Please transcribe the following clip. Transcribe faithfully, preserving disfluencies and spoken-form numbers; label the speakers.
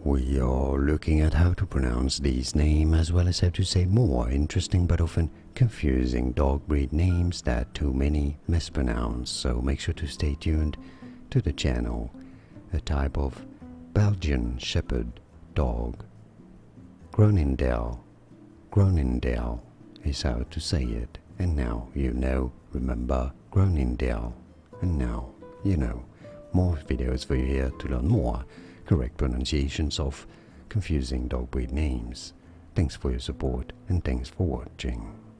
Speaker 1: We are looking at how to pronounce these names as well as how to say more interesting but often confusing dog breed names that too many mispronounce, so make sure to stay tuned to the channel. A type of Belgian Shepherd dog. Groenendael. Groenendael is how to say it, and now you know. Remember, Groenendael. And now you know. More videos for you here to learn more correct pronunciations of confusing dog breed names. Thanks for your support and thanks for watching.